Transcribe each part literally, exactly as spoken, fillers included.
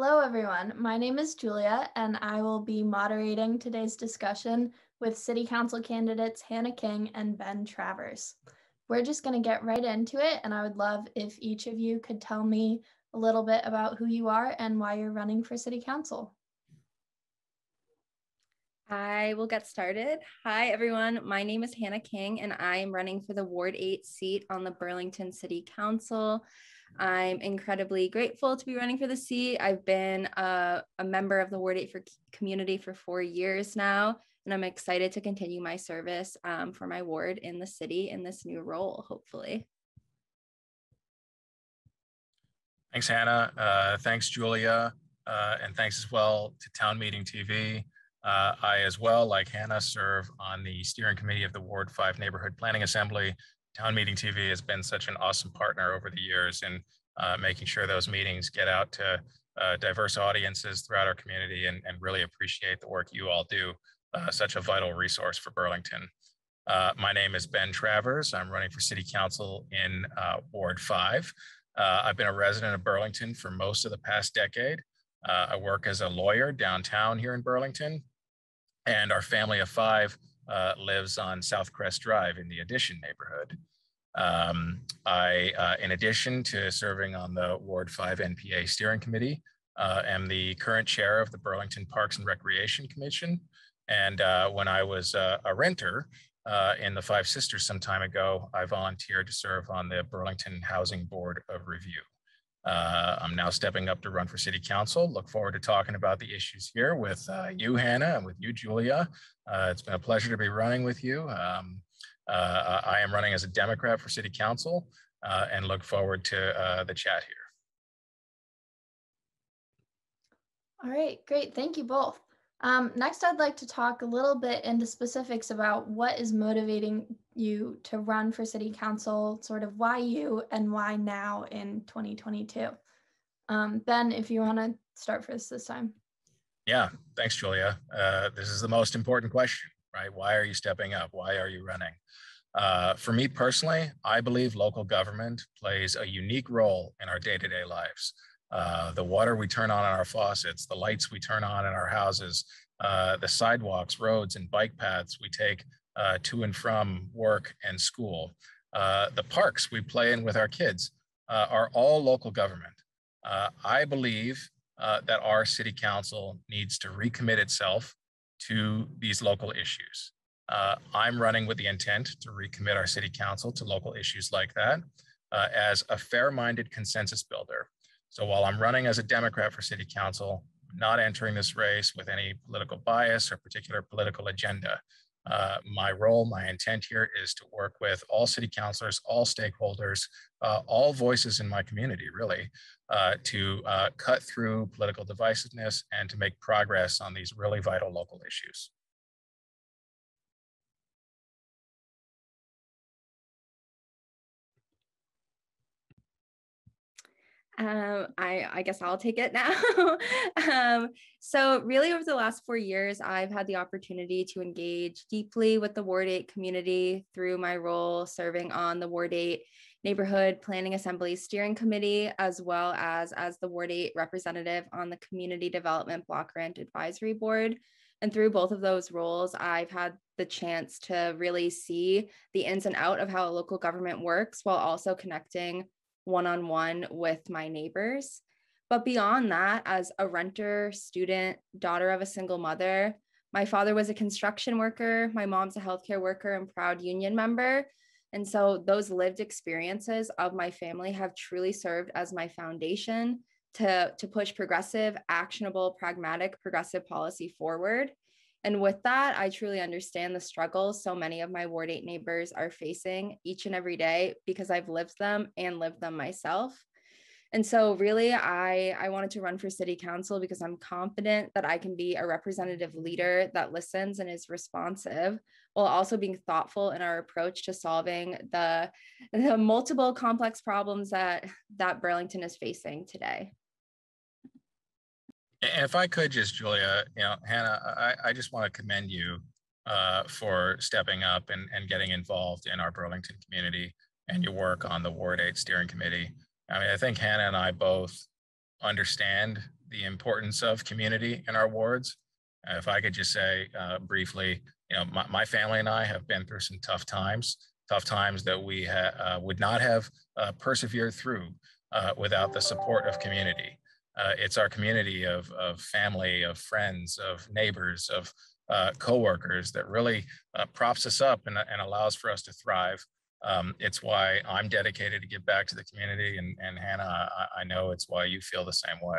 Hello, everyone. My name is Julia, and I will be moderating today's discussion with City Council candidates Hannah King and Ben Travers. We're just going to get right into it, and I would love if each of you could tell me a little bit about who you are and why you're running for City Council. I will get started. Hi, everyone. My name is Hannah King, and I am running for the Ward eight seat on the Burlington City Council. I'm incredibly grateful to be running for the seat. I've been a, a member of the Ward eight for community for four years now, and I'm excited to continue my service um, for my ward in the city in this new role, hopefully. Thanks, Hannah. Uh, thanks, Julia. Uh, and thanks as well to Town Meeting T V. Uh, I, as well, like Hannah, serve on the steering committee of the Ward five Neighborhood Planning Assembly. Town Meeting T V has been such an awesome partner over the years in uh, making sure those meetings get out to uh, diverse audiences throughout our community, and, and really appreciate the work you all do, uh, such a vital resource for Burlington. Uh, my name is Ben Travers. I'm running for City Council in uh, Ward five. Uh, I've been a resident of Burlington for most of the past decade. Uh, I work as a lawyer downtown here in Burlington, and our family of five uh, lives on South Crest Drive in the Addition neighborhood. Um, I, uh, in addition to serving on the Ward five N P A Steering Committee, uh, am the current chair of the Burlington Parks and Recreation Commission. And uh, when I was uh, a renter uh, in the Five Sisters some time ago, I volunteered to serve on the Burlington Housing Board of Review. Uh, I'm now stepping up to run for City Council. Look forward to talking about the issues here with uh, you, Hannah, and with you, Julia. Uh, it's been a pleasure to be running with you. Um, uh, I am running as a Democrat for City Council uh, and look forward to uh, the chat here. All right, great. Thank you both. Um, next, I'd like to talk a little bit into specifics about what is motivating you to run for City Council, sort of why you and why now in twenty twenty-two. Um, Ben, if you want to start first this time. Yeah, thanks, Julia. Uh, this is the most important question, right? Why are you stepping up? Why are you running? Uh, for me personally, I believe local government plays a unique role in our day-to-day lives. Uh, the water we turn on in our faucets, the lights we turn on in our houses, uh, the sidewalks, roads, and bike paths we take uh, to and from work and school, uh, the parks we play in with our kids uh, are all local government. Uh, I believe uh, that our city council needs to recommit itself to these local issues. Uh, I'm running with the intent to recommit our city council to local issues like that uh, as a fair-minded consensus builder. So while I'm running as a Democrat for City Council, I'm not entering this race with any political bias or particular political agenda. Uh, my role, my intent here is to work with all city councilors, all stakeholders, uh, all voices in my community, really, uh, to uh, cut through political divisiveness and to make progress on these really vital local issues. Um, I, I guess I'll take it now. um, so really over the last four years, I've had the opportunity to engage deeply with the Ward eight community through my role serving on the Ward eight Neighborhood Planning Assembly Steering Committee, as well as as the Ward eight representative on the Community Development Block Grant Advisory Board. And through both of those roles, I've had the chance to really see the ins and out of how a local government works while also connecting one-on-one with my neighbors. But beyond that, as a renter, student, daughter of a single mother, my father was a construction worker, my mom's a healthcare worker and proud union member. And so those lived experiences of my family have truly served as my foundation to, to push progressive, actionable, pragmatic, progressive policy forward. And with that, I truly understand the struggles so many of my Ward eight neighbors are facing each and every day because I've lived them and lived them myself. And so really, I, I wanted to run for City Council because I'm confident that I can be a representative leader that listens and is responsive, while also being thoughtful in our approach to solving the, the multiple complex problems that, that Burlington is facing today. If I could just, Julia, you know, Hannah, I, I just want to commend you uh, for stepping up and, and getting involved in our Burlington community and your work on the Ward eight Steering Committee. I mean, I think Hannah and I both understand the importance of community in our wards. Uh, if I could just say uh, briefly, you know, my, my family and I have been through some tough times, tough times that we ha uh, would not have uh, persevered through uh, without the support of community. Uh, it's our community of, of family, of friends, of neighbors, of uh, coworkers that really uh, props us up and, and allows for us to thrive. Um, it's why I'm dedicated to give back to the community, and, and Hannah, I, I know it's why you feel the same way.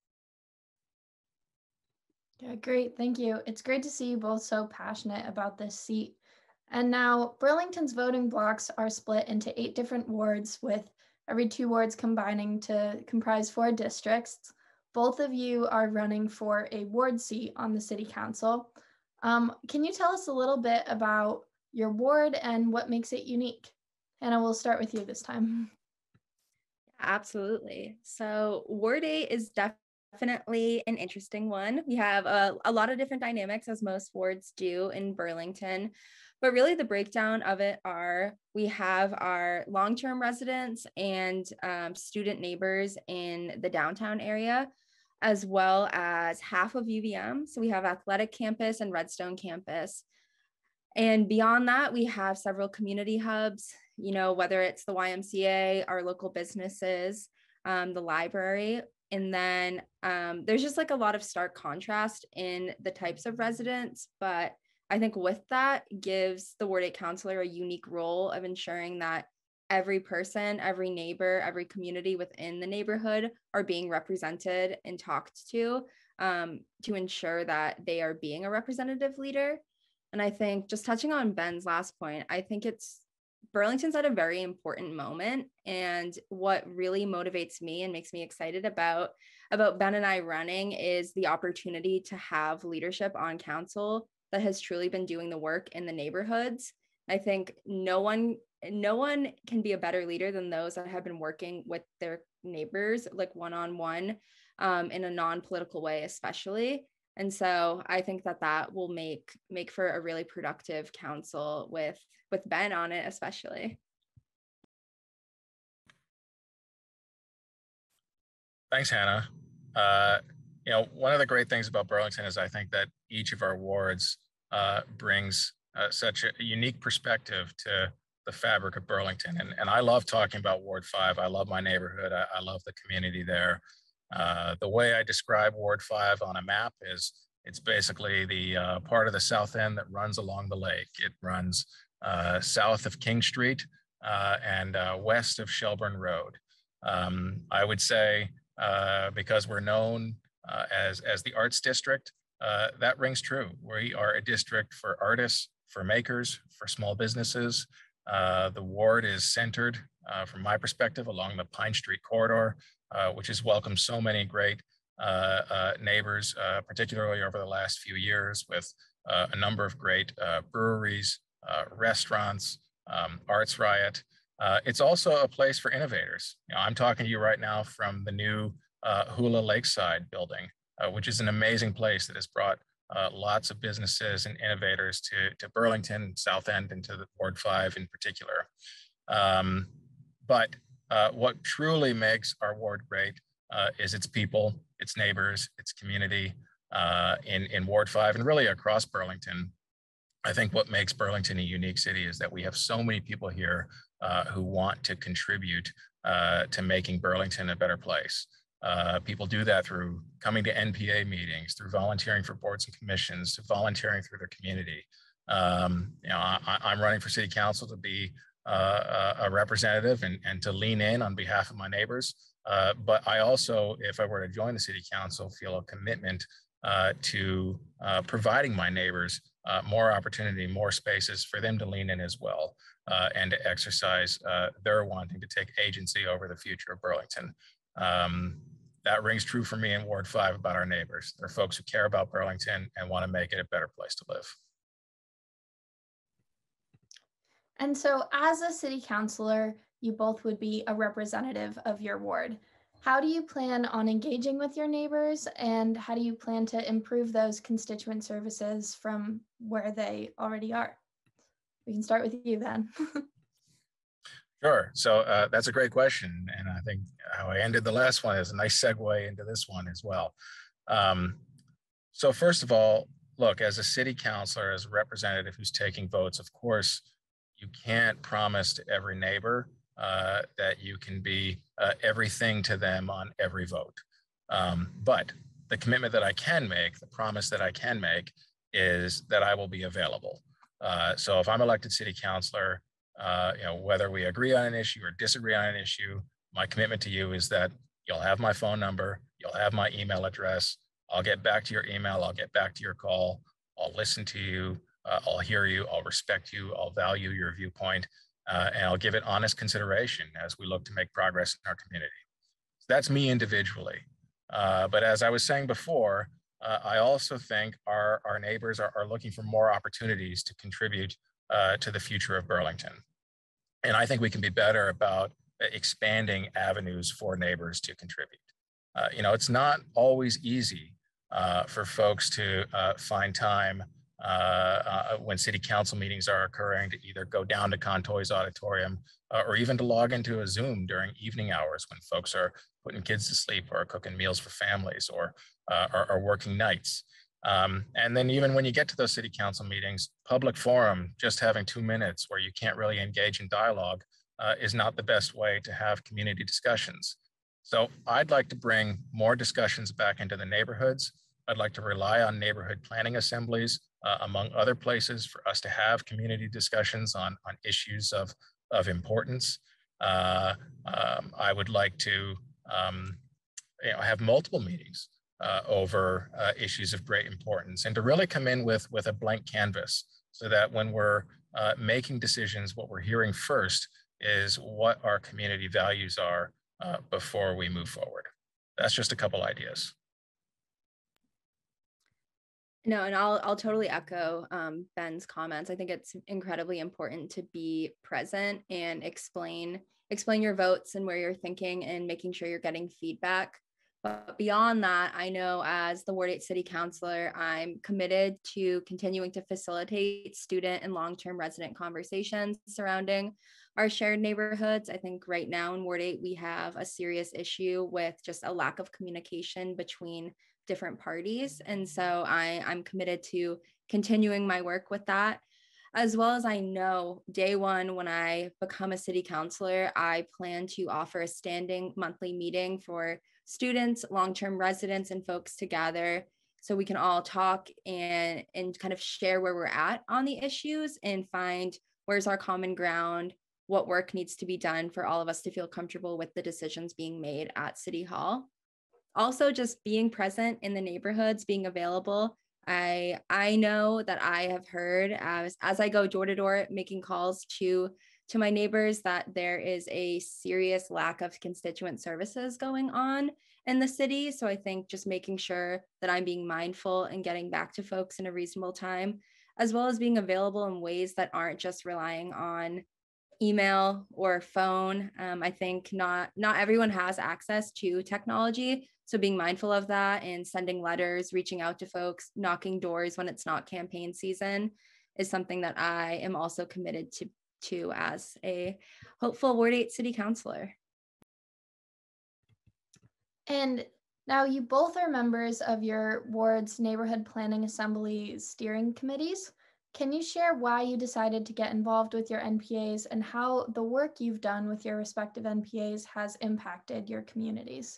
Yeah, great. Thank you. It's great to see you both so passionate about this seat. And now Burlington's voting blocks are split into eight different wards, with every two wards combining to comprise four districts. Both of you are running for a ward seat on the city council. Um, can you tell us a little bit about your ward and what makes it unique? Hannah, we'll start with you this time. Absolutely. So Ward eight is definitely an interesting one. We have a, a lot of different dynamics, as most wards do in Burlington, but really the breakdown of it are we have our long-term residents and um, student neighbors in the downtown area, as well as half of U V M. So we have Athletic Campus and Redstone Campus. And beyond that, we have several community hubs, you know, whether it's the Y M C A, our local businesses, um, the library. And then um, there's just like a lot of stark contrast in the types of residents. But I think with that gives the Ward eight counselor a unique role of ensuring that every person, every neighbor, every community within the neighborhood are being represented and talked to um, to ensure that they are being a representative leader. And I think just touching on Ben's last point, I think it's Burlington's at a very important moment. And what really motivates me and makes me excited about, about Ben and I running is the opportunity to have leadership on council that has truly been doing the work in the neighborhoods. I think no one, no one can be a better leader than those that have been working with their neighbors, like one-on-one, um, in a non-political way, especially. And so I think that that will make make for a really productive council with with Ben on it, especially. Thanks, Hannah. Uh, you know, one of the great things about Burlington is I think that each of our wards uh, brings uh, such a unique perspective to the fabric of Burlington. And, and I love talking about Ward five. I love my neighborhood. I, I love the community there. Uh, the way I describe Ward five on a map is it's basically the uh, part of the south end that runs along the lake. It runs uh, south of King Street uh, and uh, west of Shelburne Road. Um, I would say uh, because we're known uh, as, as the arts district, uh, that rings true. We are a district for artists, for makers, for small businesses. Uh, the ward is centered, uh, from my perspective, along the Pine Street corridor, uh, which has welcomed so many great uh, uh, neighbors, uh, particularly over the last few years, with uh, a number of great uh, breweries, uh, restaurants, um, Arts Riot. Uh, it's also a place for innovators. You know, I'm talking to you right now from the new uh, Hula Lakeside building, uh, which is an amazing place that has brought uh, lots of businesses and innovators to, to Burlington, South End, and to the Ward five in particular. Um, but uh, what truly makes our ward great uh, is its people, its neighbors, its community uh, in, in Ward five and really across Burlington. I think what makes Burlington a unique city is that we have so many people here uh, who want to contribute uh, to making Burlington a better place. Uh, people do that through coming to N P A meetings, through volunteering for boards and commissions, to volunteering through their community. Um, you know, I, I'm running for city council to be uh, a representative and, and to lean in on behalf of my neighbors. Uh, but I also, if I were to join the city council, feel a commitment uh, to uh, providing my neighbors uh, more opportunity, more spaces for them to lean in as well, uh, and to exercise uh, their wanting to take agency over the future of Burlington. Um, that rings true for me in Ward five about our neighbors. They're folks who care about Burlington and want to make it a better place to live. And so as a city councilor, you both would be a representative of your ward. How do you plan on engaging with your neighbors, and how do you plan to improve those constituent services from where they already are? We can start with you then. Sure. So uh, that's a great question. And I think how I ended the last one is a nice segue into this one as well. Um, so first of all, look, as a city councilor, as a representative who's taking votes, of course, you can't promise to every neighbor uh, that you can be uh, everything to them on every vote. Um, but the commitment that I can make, the promise that I can make is that I will be available. Uh, so if I'm elected city councilor, uh, you know, whether we agree on an issue or disagree on an issue, my commitment to you is that you'll have my phone number, you'll have my email address. I'll get back to your email, I'll get back to your call, I'll listen to you, uh, I'll hear you, I'll respect you, I'll value your viewpoint, uh, and I'll give it honest consideration as we look to make progress in our community. So that's me individually. Uh, but as I was saying before, uh, I also think our, our neighbors are, are looking for more opportunities to contribute uh, to the future of Burlington. And I think we can be better about expanding avenues for neighbors to contribute. Uh, you know, it's not always easy uh, for folks to uh, find time uh, uh, when city council meetings are occurring to either go down to Contoy's auditorium uh, or even to log into a Zoom during evening hours when folks are putting kids to sleep or cooking meals for families or uh, are, are working nights. Um, and then even when you get to those city council meetings, public forum, just having two minutes where you can't really engage in dialogue uh, is not the best way to have community discussions. So I'd like to bring more discussions back into the neighborhoods. I'd like to rely on neighborhood planning assemblies, uh, among other places, for us to have community discussions on, on issues of, of importance. Uh, um, I would like to um, you know, have multiple meetings Uh, over uh, issues of great importance, and to really come in with, with a blank canvas so that when we're uh, making decisions, what we're hearing first is what our community values are uh, before we move forward. That's just a couple ideas. No, and I'll I'll totally echo um, Ben's comments. I think it's incredibly important to be present and explain explain your votes and where you're thinking and making sure you're getting feedback. But beyond that, I know as the Ward eight City Councilor, I'm committed to continuing to facilitate student and long-term resident conversations surrounding our shared neighborhoods. I think right now in Ward eight, we have a serious issue with just a lack of communication between different parties. And so I, I'm committed to continuing my work with that. As well as I know day one, when I become a city councilor, I plan to offer a standing monthly meeting for students, long-term residents, and folks to gather so we can all talk and, and kind of share where we're at on the issues and find where's our common ground, what work needs to be done for all of us to feel comfortable with the decisions being made at City Hall. Also, just being present in the neighborhoods, being available. I I know that I have heard as, as I go door to door making calls to to my neighbors that there is a serious lack of constituent services going on in the city. So I think just making sure that I'm being mindful and getting back to folks in a reasonable time, as well as being available in ways that aren't just relying on email or phone. Um, I think not not everyone has access to technology. So being mindful of that and sending letters, reaching out to folks, knocking doors when it's not campaign season is something that I am also committed to, to as a hopeful Ward eight City Councilor. And now you both are members of your ward's neighborhood planning assembly steering committees. Can you share why you decided to get involved with your N P As and how the work you've done with your respective N P As has impacted your communities?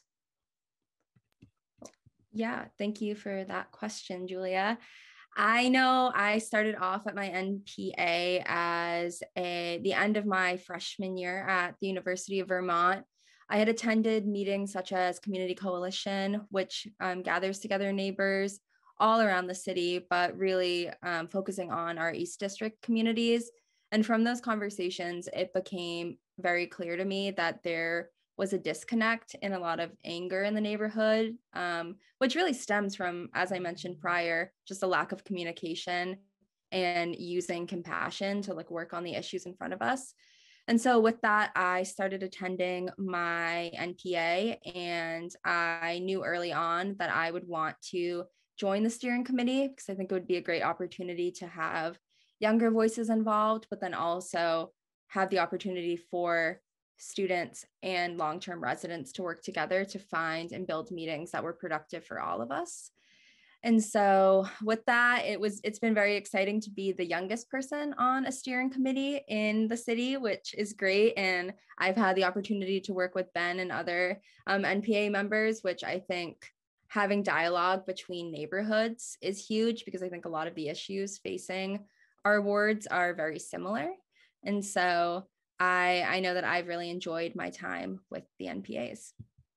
Yeah, thank you for that question, Julia. I know I started off at my N P A as a, the end of my freshman year at the University of Vermont. I had attended meetings such as Community Coalition, which um, gathers together neighbors all around the city, but really um, focusing on our East District communities. And from those conversations, it became very clear to me that there was a disconnect and a lot of anger in the neighborhood, um, which really stems from, as I mentioned prior, just a lack of communication and using compassion to like work on the issues in front of us. And so with that, I started attending my N P A, and I knew early on that I would want to join the steering committee because I think it would be a great opportunity to have younger voices involved, but then also have the opportunity for students and long-term residents to work together to find and build meetings that were productive for all of us. And so with that, it was, it's been very exciting to be the youngest person on a steering committee in the city, which is great. And I've had the opportunity to work with Ben and other um, N P A members, which I think having dialogue between neighborhoods is huge, because I think a lot of the issues facing our wards are very similar. And so I, I know that I've really enjoyed my time with the N P As.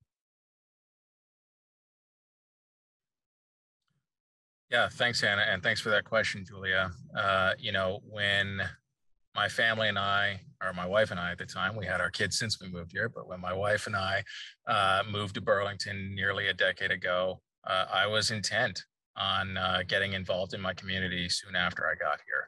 Yeah, thanks, Hannah, and thanks for that question, Julia. Uh, you know, when my family and I, or my wife and I at the time, we had our kids since we moved here, but when my wife and I uh, moved to Burlington nearly a decade ago, uh, I was intent on uh, getting involved in my community soon after I got here.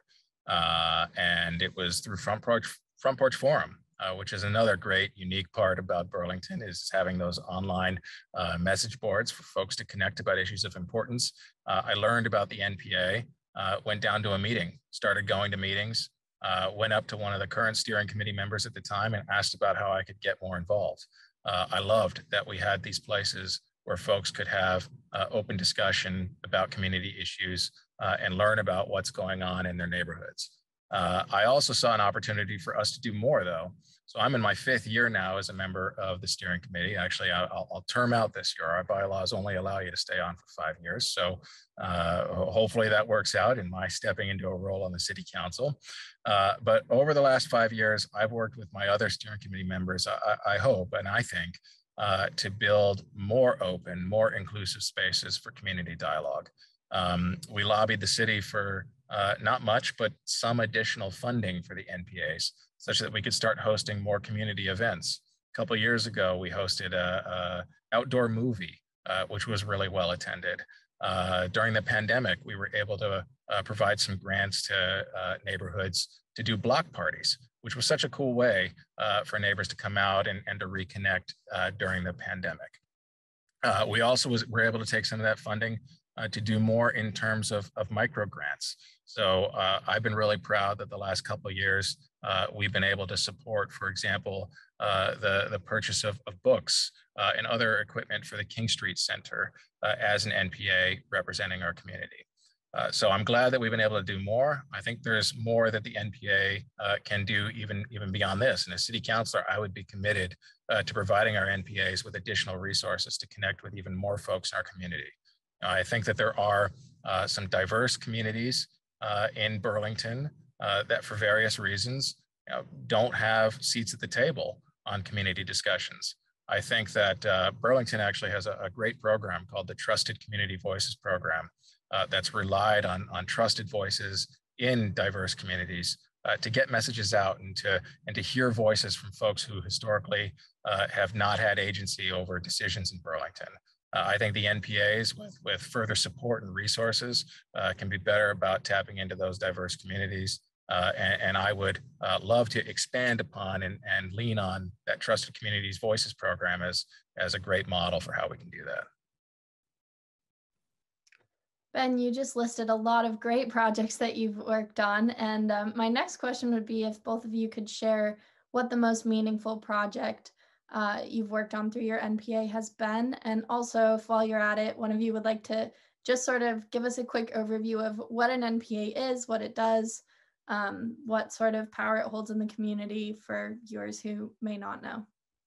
Uh, and it was through Front Porch, Front Porch Forum, uh, which is another great, unique part about Burlington, is having those online uh, message boards for folks to connect about issues of importance. Uh, I learned about the N P A, uh, went down to a meeting, started going to meetings, uh, went up to one of the current steering committee members at the time and asked about how I could get more involved. Uh, I loved that we had these places where folks could have uh, open discussion about community issues uh, and learn about what's going on in their neighborhoods. Uh, I also saw an opportunity for us to do more, though. So I'm in my fifth year now as a member of the steering committee. Actually, I'll, I'll term out this year. Our bylaws only allow you to stay on for five years. So uh, hopefully that works out in my stepping into a role on the city council. Uh, but over the last five years, I've worked with my other steering committee members, I, I hope, and I think, uh, to build more open, more inclusive spaces for community dialogue. Um, we lobbied the city for uh, not much, but some additional funding for the N P As, such that we could start hosting more community events. A couple of years ago, we hosted a, a outdoor movie, uh, which was really well attended. Uh, during the pandemic, we were able to uh, provide some grants to uh, neighborhoods to do block parties, which was such a cool way uh, for neighbors to come out and, and to reconnect uh, during the pandemic. Uh, we also was, were able to take some of that funding uh, to do more in terms of, of micro grants. So uh, I've been really proud that the last couple of years, uh, we've been able to support, for example, uh, the, the purchase of, of books uh, and other equipment for the King Street Center uh, as an N P A representing our community. Uh, so I'm glad that we've been able to do more. I think there's more that the N P A uh, can do even, even beyond this. And as city councilor, I would be committed uh, to providing our N P As with additional resources to connect with even more folks in our community. Uh, I think that there are uh, some diverse communities uh, in Burlington uh, that for various reasons you know, don't have seats at the table on community discussions. I think that uh, Burlington actually has a, a great program called the Trusted Community Voices Program. Uh, that's relied on, on trusted voices in diverse communities uh, to get messages out and to, and to hear voices from folks who historically uh, have not had agency over decisions in Burlington. Uh, I think the N P As with, with further support and resources uh, can be better about tapping into those diverse communities. Uh, and, and I would uh, love to expand upon and, and lean on that Trusted Communities Voices program as, as a great model for how we can do that. Ben, you just listed a lot of great projects that you've worked on. And um, my next question would be if both of you could share what the most meaningful project uh, you've worked on through your N P A has been. And also, if while you're at it, one of you would like to just sort of give us a quick overview of what an N P A is, what it does, um, what sort of power it holds in the community for viewers who may not know.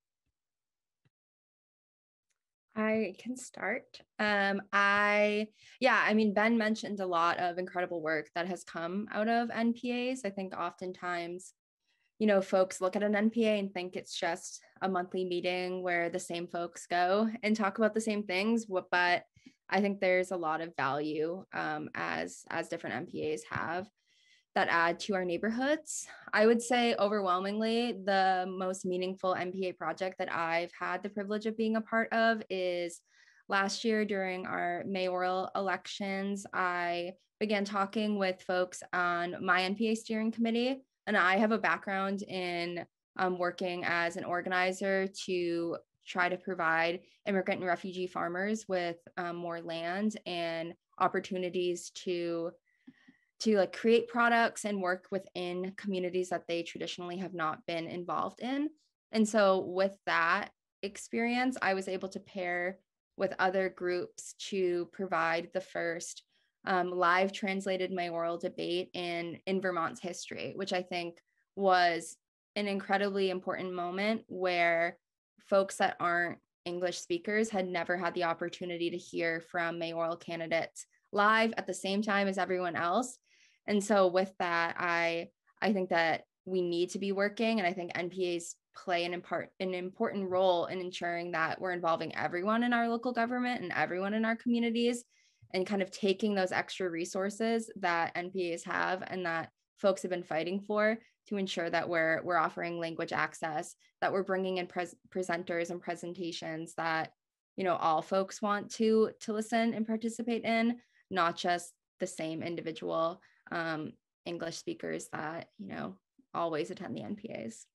I can start. Um, I, yeah, I mean, Ben mentioned a lot of incredible work that has come out of N P As. I think oftentimes, you know, folks look at an N P A and think it's just a monthly meeting where the same folks go and talk about the same things, but I think there's a lot of value um, as, as different N P As have that add to our neighborhoods. I would say overwhelmingly, the most meaningful N P A project that I've had the privilege of being a part of is last year during our mayoral elections. I began talking with folks on my N P A steering committee, and I have a background in um, working as an organizer to try to provide immigrant and refugee farmers with um, more land and opportunities to to like create products and work within communities that they traditionally have not been involved in. And so with that experience, I was able to pair with other groups to provide the first um, live translated mayoral debate in, in Vermont's history, which I think was an incredibly important moment where folks that aren't English speakers had never had the opportunity to hear from mayoral candidates live at the same time as everyone else. And so with that, I I think that we need to be working, and I think N P As play an, impart, an important role in ensuring that we're involving everyone in our local government and everyone in our communities, and kind of taking those extra resources that N P As have and that folks have been fighting for to ensure that we're we're offering language access, that we're bringing in pres- presenters and presentations that, you know, all folks want to to listen and participate in, not just the same individual um, English speakers that, you know, always attend the N P As.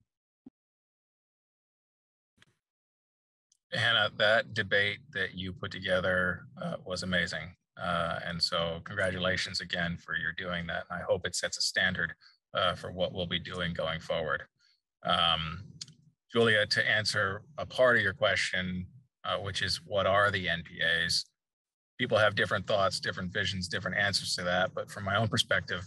Hannah, that debate that you put together uh, was amazing. Uh, and so congratulations again for your doing that. I hope it sets a standard uh, for what we'll be doing going forward. Um, Julia, to answer a part of your question, uh, which is what are the N P As? People have different thoughts, different visions, different answers to that. But from my own perspective,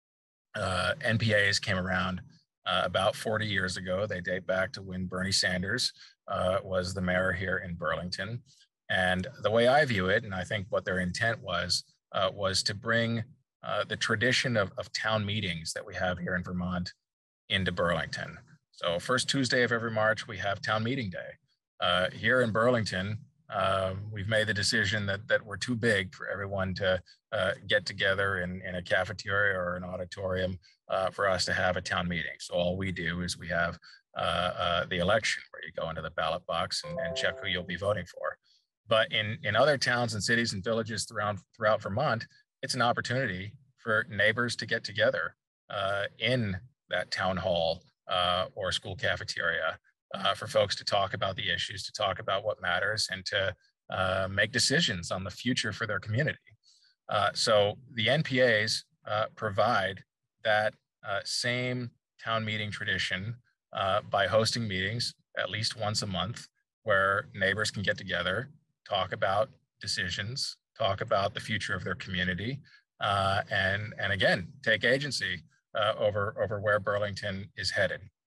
uh, N P As came around uh, about forty years ago. They date back to when Bernie Sanders uh, was the mayor here in Burlington. And the way I view it, and I think what their intent was, uh, was to bring uh, the tradition of, of town meetings that we have here in Vermont into Burlington. So first Tuesday of every March, we have town meeting day. Uh, here in Burlington, uh, we've made the decision that, that we're too big for everyone to uh, get together in, in a cafeteria or an auditorium uh, for us to have a town meeting. So all we do is we have uh, uh, the election where you go into the ballot box and, and check who you'll be voting for. But in, in other towns and cities and villages throughout, throughout Vermont, it's an opportunity for neighbors to get together uh, in that town hall uh, or school cafeteria uh, for folks to talk about the issues, to talk about what matters, and to uh, make decisions on the future for their community. Uh, so the N P As uh, provide that uh, same town meeting tradition uh, by hosting meetings at least once a month where neighbors can get together, talk about decisions, talk about the future of their community, uh, and, and again, take agency Uh, over, over where Burlington is headed.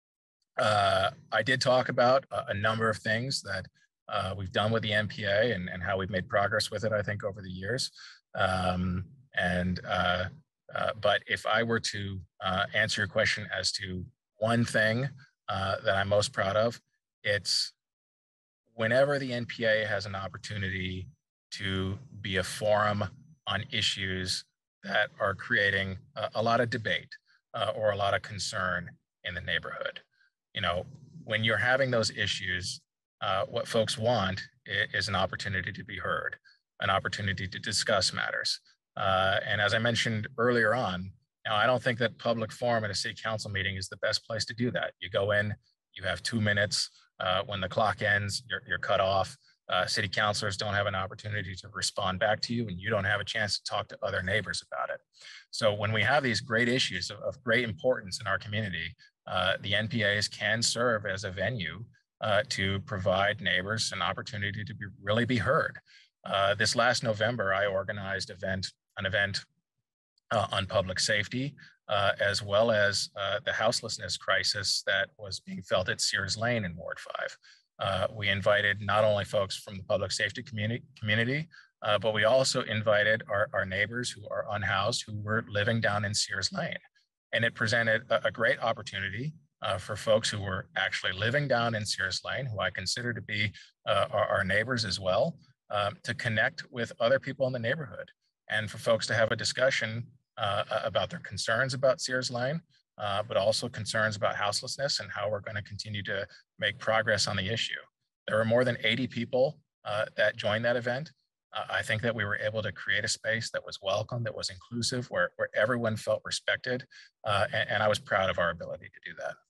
Uh, I did talk about a, a number of things that uh, we've done with the N P A and, and how we've made progress with it, I think, over the years. Um, and uh, uh, but if I were to uh, answer your question as to one thing uh, that I'm most proud of, it's whenever the N P A has an opportunity to be a forum on issues that are creating a, a lot of debate uh, or a lot of concern in the neighborhood. You know, when you're having those issues, uh, what folks want is an opportunity to be heard, an opportunity to discuss matters. Uh, and as I mentioned earlier on, now I don't think that public forum at a city council meeting is the best place to do that. You go in, you have two minutes. Uh, when the clock ends, you're, you're cut off. Uh, city councilors don't have an opportunity to respond back to you, and you don't have a chance to talk to other neighbors about it. So when we have these great issues of, of great importance in our community, uh, the N P As can serve as a venue uh, to provide neighbors an opportunity to be, really be heard. Uh, this last November, I organized event, an event uh, on public safety, uh, as well as uh, the houselessness crisis that was being felt at Sears Lane in Ward five. Uh, we invited not only folks from the public safety community, community uh, but we also invited our, our neighbors who are unhoused, who were living down in Sears Lane. And it presented a, a great opportunity uh, for folks who were actually living down in Sears Lane, who I consider to be uh, our, our neighbors as well, um, to connect with other people in the neighborhood, and for folks to have a discussion uh, about their concerns about Sears Lane, uh, but also concerns about houselessness and how we're going to continue to make progress on the issue. There were more than eighty people uh, that joined that event. Uh, I think that we were able to create a space that was welcome, that was inclusive, where, where everyone felt respected, uh, and, and I was proud of our ability to do that.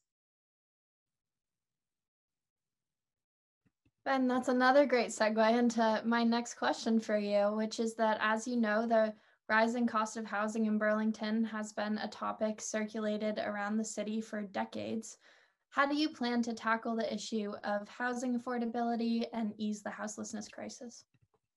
Ben, that's another great segue into my next question for you, which is that, as you know, the Rising cost of housing in Burlington has been a topic circulated around the city for decades. How do you plan to tackle the issue of housing affordability and ease the houselessness crisis?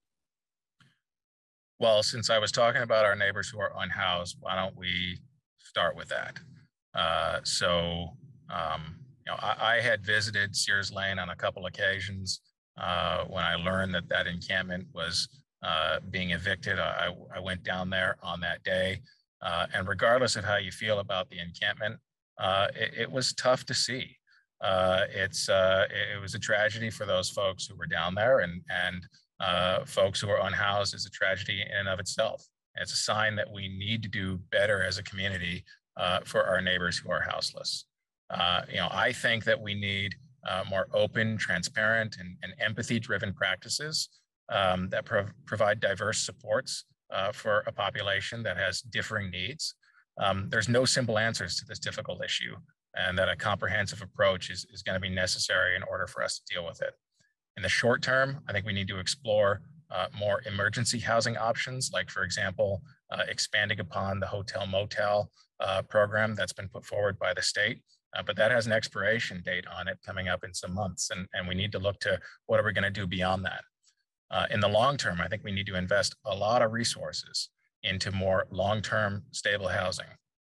Well, since I was talking about our neighbors who are unhoused, why don't we start with that? Uh, so, um, you know, I, I had visited Sears Lane on a couple occasions uh, when I learned that that encampment was uh, being evicted. I, I went down there on that day, uh, and regardless of how you feel about the encampment, uh, it, it was tough to see. Uh, it's uh, it was a tragedy for those folks who were down there, and and uh, folks who are unhoused is a tragedy in and of itself. It's a sign that we need to do better as a community uh, for our neighbors who are houseless. Uh, you know, I think that we need uh, more open, transparent, and, and empathy-driven practices um, that prov provide diverse supports uh, for a population that has differing needs. Um, there's no simple answers to this difficult issue, and that a comprehensive approach is, is going to be necessary in order for us to deal with it. In the short term, I think we need to explore uh, more emergency housing options, like, for example, uh, expanding upon the hotel motel uh, program that's been put forward by the state. Uh, but that has an expiration date on it coming up in some months, and, and we need to look to what are we going to do beyond that. Uh, in the long term, I think we need to invest a lot of resources into more long-term stable housing.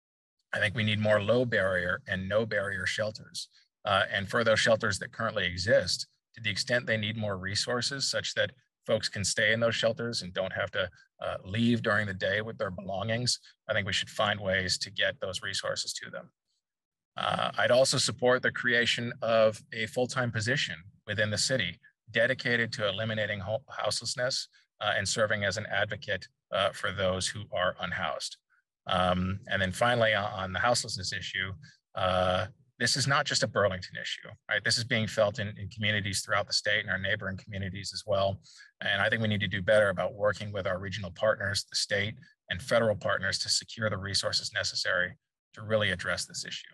I think we need more low barrier and no barrier shelters. Uh, and for those shelters that currently exist, to the extent they need more resources such that folks can stay in those shelters and don't have to uh, leave during the day with their belongings, I think we should find ways to get those resources to them. Uh, I'd also support the creation of a full-time position within the city dedicated to eliminating houselessness uh, and serving as an advocate uh, for those who are unhoused. Um, and then finally, on the houselessness issue, uh, this is not just a Burlington issue, right? This is being felt in, in communities throughout the state and our neighboring communities as well. And I think we need to do better about working with our regional partners, the state and federal partners, to secure the resources necessary to really address this issue.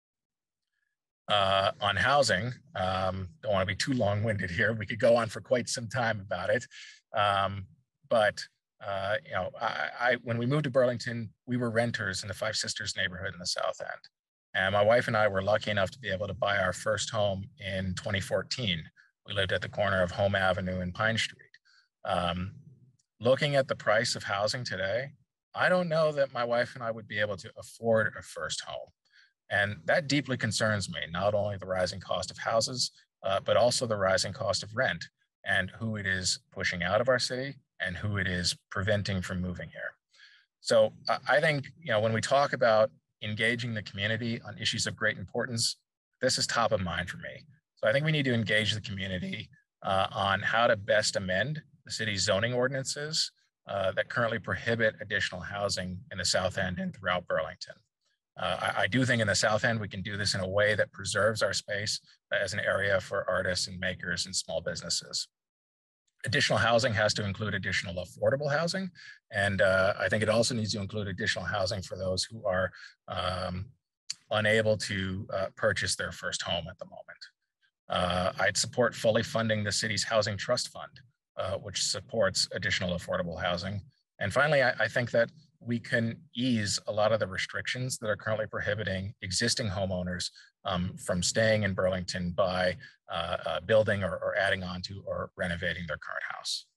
Uh, on housing, um, don't want to be too long-winded here. We could go on for quite some time about it. Um, but uh, you know, I, I, when we moved to Burlington, we were renters in the Five Sisters neighborhood in the South End. And my wife and I were lucky enough to be able to buy our first home in twenty fourteen. We lived at the corner of Home Avenue and Pine Street. Um, looking at the price of housing today, I don't know that my wife and I would be able to afford a first home. And that deeply concerns me, not only the rising cost of houses, uh, but also the rising cost of rent and who it is pushing out of our city and who it is preventing from moving here. So uh, I think, you know, when we talk about engaging the community on issues of great importance, this is top of mind for me. So I think we need to engage the community uh, on how to best amend the city's zoning ordinances uh, that currently prohibit additional housing in the South End and throughout Burlington. Uh, I, I do think in the South End, we can do this in a way that preserves our space as an area for artists and makers and small businesses. Additional housing has to include additional affordable housing. And uh, I think it also needs to include additional housing for those who are um, unable to uh, purchase their first home at the moment. Uh, I'd support fully funding the city's housing trust fund, uh, which supports additional affordable housing. And finally, I, I think that we can ease a lot of the restrictions that are currently prohibiting existing homeowners um, from staying in Burlington by uh, uh, building or, or adding on to or renovating their current house.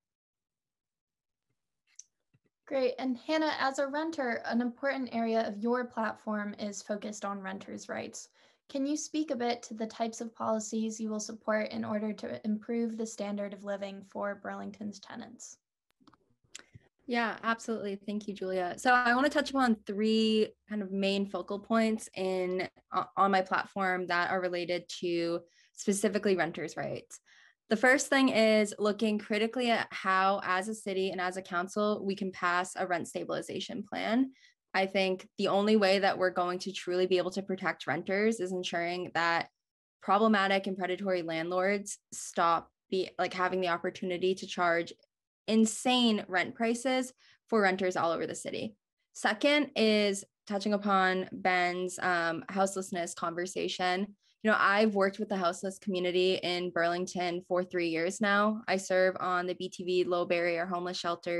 Great. And Hannah, as a renter, an important area of your platform is focused on renters' rights. Can you speak a bit to the types of policies you will support in order to improve the standard of living for Burlington's tenants? Yeah, absolutely. Thank you, Julia. So I want to touch upon three kind of main focal points in uh, on my platform that are related to specifically renters' rights. The first thing is looking critically at how, as a city and as a council, we can pass a rent stabilization plan. I think the only way that we're going to truly be able to protect renters is ensuring that problematic and predatory landlords stop be like having the opportunity to charge insane rent prices for renters all over the city. Second is touching upon Ben's um, houselessness conversation. You know, I've worked with the houseless community in Burlington for three years now. I serve on the B T V low barrier homeless shelters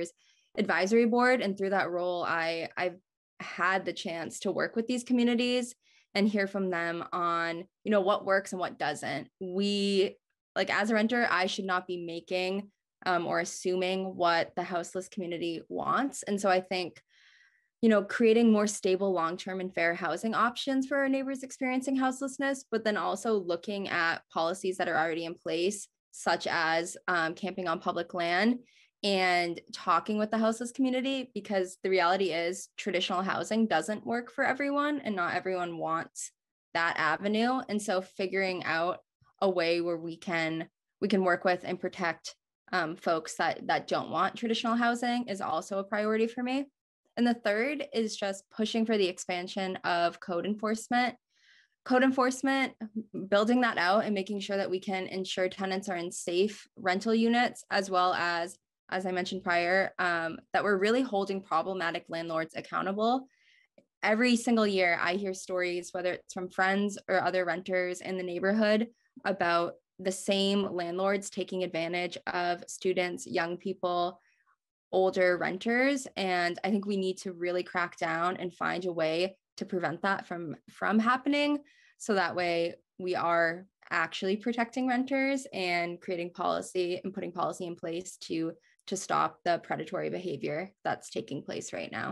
advisory board. And through that role, I, I've had the chance to work with these communities and hear from them on, you know, what works and what doesn't. We, like as a renter, I should not be making um, or assuming what the houseless community wants. And so I think, you know, creating more stable, long-term and fair housing options for our neighbors experiencing houselessness, but then also looking at policies that are already in place, such as um, camping on public land, and talking with the houseless community, because the reality is traditional housing doesn't work for everyone and not everyone wants that avenue. And so figuring out a way where we can we can work with and protect um, folks that that don't want traditional housing is also a priority for me. And the third is just pushing for the expansion of code enforcement. Code enforcement, building that out and making sure that we can ensure tenants are in safe rental units, as well as, as I mentioned prior, um, that we're really holding problematic landlords accountable. Every single year, I hear stories, whether it's from friends or other renters in the neighborhood, about the same landlords taking advantage of students, young people, older renters. And I think we need to really crack down and find a way to prevent that from, from happening. So that way we are actually protecting renters and creating policy and putting policy in place to, to stop the predatory behavior that's taking place right now.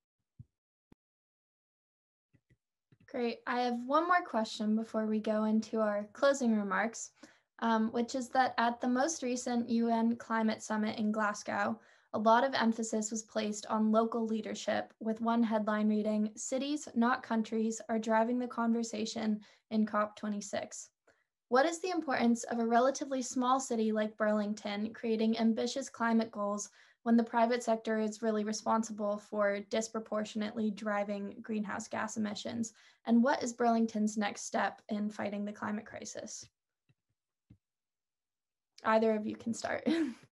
Great. I have one more question before we go into our closing remarks, um, which is that at the most recent U N Climate Summit in Glasgow, a lot of emphasis was placed on local leadership, with one headline reading, "Cities, not countries, are driving the conversation in COP twenty-six. What is the importance of a relatively small city like Burlington creating ambitious climate goals when the private sector is really responsible for disproportionately driving greenhouse gas emissions? And what is Burlington's next step in fighting the climate crisis?" Either of you can start.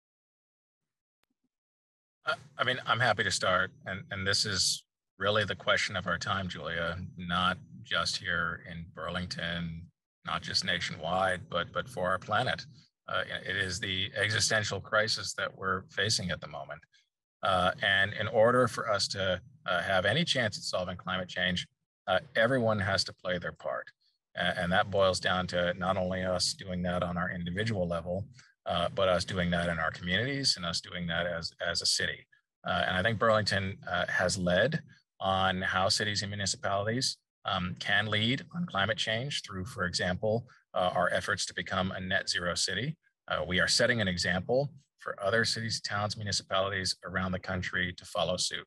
I mean, I'm happy to start. And, and this is really the question of our time, Julia, not just here in Burlington, not just nationwide, but, but for our planet. Uh, it is the existential crisis that we're facing at the moment. Uh, and in order for us to uh, have any chance at solving climate change, uh, everyone has to play their part. Uh, and that boils down to not only us doing that on our individual level, uh, but us doing that in our communities and us doing that as, as a city. Uh, and I think Burlington uh, has led on how cities and municipalities um, can lead on climate change through, for example, uh, our efforts to become a net zero city. Uh, we are setting an example for other cities, towns, municipalities around the country to follow suit.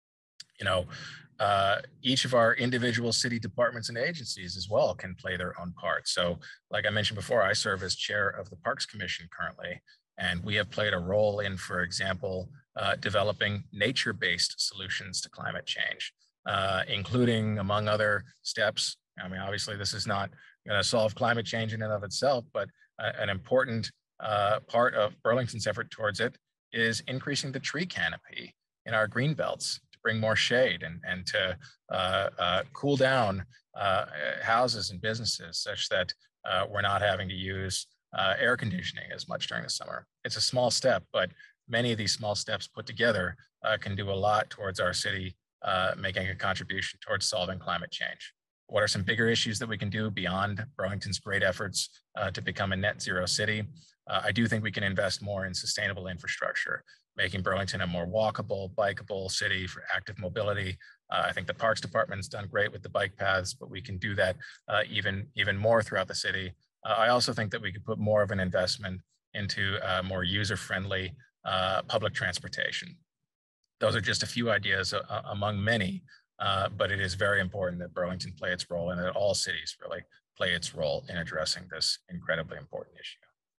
You know, uh, each of our individual city departments and agencies as well can play their own part. So like I mentioned before, I serve as chair of the Parks Commission currently, and we have played a role in, for example, uh, developing nature-based solutions to climate change, uh, including, among other steps, I mean, obviously this is not going to solve climate change in and of itself, but uh, an important uh, part of Burlington's effort towards it is increasing the tree canopy in our green belts to bring more shade and, and to uh, uh, cool down uh, houses and businesses such that uh, we're not having to use uh, air conditioning as much during the summer. It's a small step, but many of these small steps put together uh, can do a lot towards our city uh, making a contribution towards solving climate change. What are some bigger issues that we can do beyond Burlington's great efforts uh, to become a net zero city? Uh, I do think we can invest more in sustainable infrastructure, making Burlington a more walkable, bikeable city for active mobility. Uh, I think the Parks Department's done great with the bike paths, but we can do that uh, even, even more throughout the city. Uh, I also think that we could put more of an investment into uh, more user-friendly uh, public transportation. Those are just a few ideas uh, among many, uh, but it is very important that Burlington play its role and that all cities really play its role in addressing this incredibly important issue.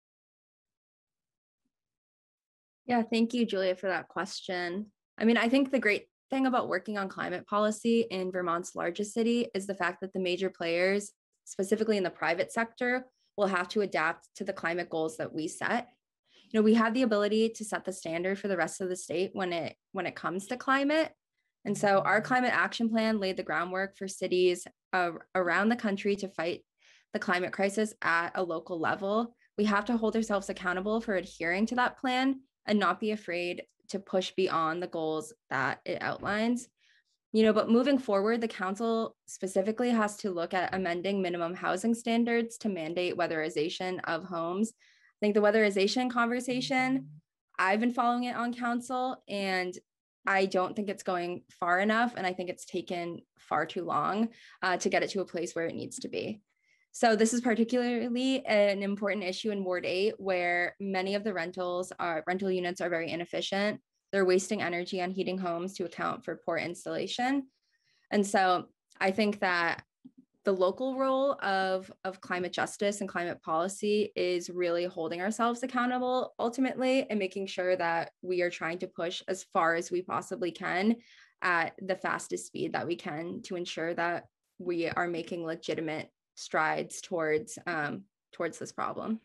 Yeah, thank you, Julia, for that question. I mean, I think the great thing about working on climate policy in Vermont's largest city is the fact that the major players, specifically in the private sector, will have to adapt to the climate goals that we set. You know, we have the ability to set the standard for the rest of the state when it when it comes to climate. And so our climate action plan laid the groundwork for cities uh, around the country to fight the climate crisis at a local level. We have to hold ourselves accountable for adhering to that plan and not be afraid to push beyond the goals that it outlines. You know, but moving forward, the council specifically has to look at amending minimum housing standards to mandate weatherization of homes. I think the weatherization conversation, I've been following it on council, and I don't think it's going far enough. And I think it's taken far too long uh, to get it to a place where it needs to be. So this is particularly an important issue in Ward eight, where many of the rentals are rental units are very inefficient. They're wasting energy on heating homes to account for poor installation. And so I think that the local role of, of climate justice and climate policy is really holding ourselves accountable ultimately, and making sure that we are trying to push as far as we possibly can at the fastest speed that we can to ensure that we are making legitimate strides towards um, towards this problem.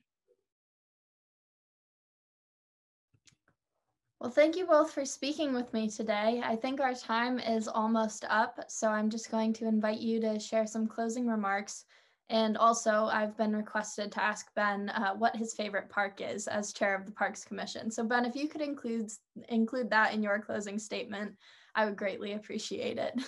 Well, thank you both for speaking with me today. I think our time is almost up, so I'm just going to invite you to share some closing remarks. And also, I've been requested to ask Ben uh, what his favorite park is as chair of the Parks Commission. So Ben, if you could include, include that in your closing statement, I would greatly appreciate it.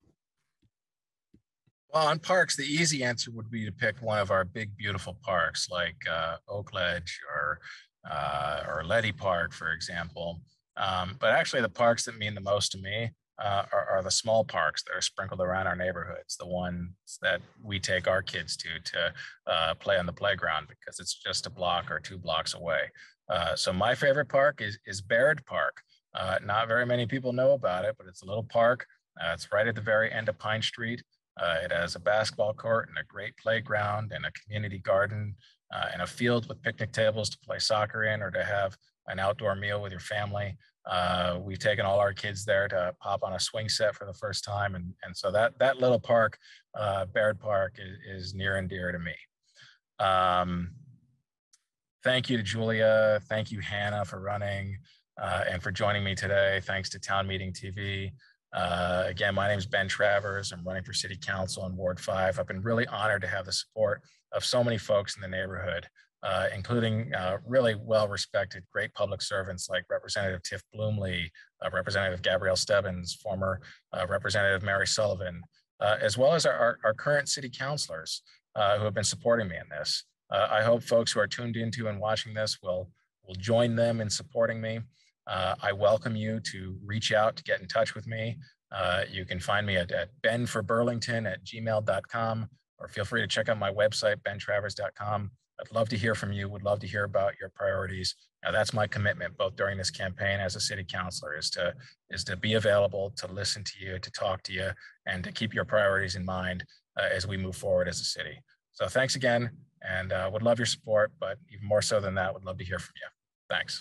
Well, on parks, the easy answer would be to pick one of our big, beautiful parks like uh, Oak Ledge or uh, or Letty Park, for example. Um, but actually, the parks that mean the most to me uh, are, are the small parks that are sprinkled around our neighborhoods, the ones that we take our kids to to uh, play on the playground because it's just a block or two blocks away. Uh, so my favorite park is, is Baird Park. Uh, not very many people know about it, but it's a little park. Uh, it's right at the very end of Pine Street. Uh, it has a basketball court and a great playground and a community garden uh, and a field with picnic tables to play soccer in or to have an outdoor meal with your family. Uh, we've taken all our kids there to pop on a swing set for the first time. And, and so that, that little park, uh, Baird Park, is, is near and dear to me. Um, thank you to Julia. Thank you, Hannah, for running uh, and for joining me today. Thanks to Town Meeting T V. Uh, again, my name is Ben Travers. I'm running for City Council in Ward five. I've been really honored to have the support of so many folks in the neighborhood, uh, including uh, really well-respected, great public servants like Representative Tiff Bloomley, uh, Representative Gabrielle Stebbins, former uh, Representative Mary Sullivan, uh, as well as our, our current city councilors uh, who have been supporting me in this. Uh, I hope folks who are tuned into and watching this will, will join them in supporting me. Uh, I welcome you to reach out to get in touch with me. Uh, you can find me at, at ben for burlington at gmail dot com, or feel free to check out my website, ben travers dot com. I'd love to hear from you. Would love to hear about your priorities. Now, that's my commitment, both during this campaign as a city councilor, is to, is to be available, to listen to you, to talk to you, and to keep your priorities in mind uh, as we move forward as a city. So thanks again, and uh, would love your support, but even more so than that, would love to hear from you. Thanks.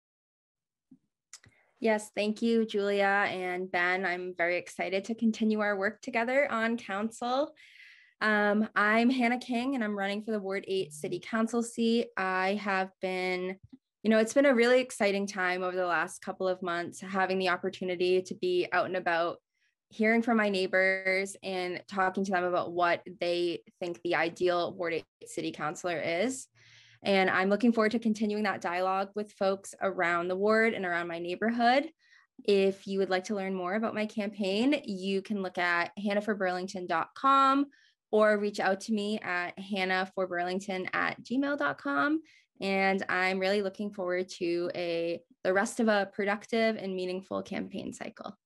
Yes, thank you, Julia and Ben. I'm very excited to continue our work together on council. Um, I'm Hannah King, and I'm running for the Ward eight City Council seat. I have been, you know, it's been a really exciting time over the last couple of months, having the opportunity to be out and about, hearing from my neighbors and talking to them about what they think the ideal Ward eight City Councilor is. And I'm looking forward to continuing that dialogue with folks around the ward and around my neighborhood. If you would like to learn more about my campaign, you can look at hannah for burlington dot com or reach out to me at hannah for burlington at gmail dot com. And I'm really looking forward to a the rest of a productive and meaningful campaign cycle.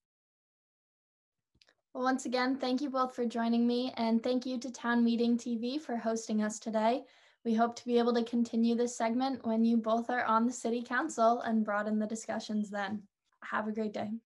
Well, once again, thank you both for joining me, and thank you to Town Meeting T V for hosting us today. We hope to be able to continue this segment when you both are on the City Council and broaden the discussions then. Have a great day.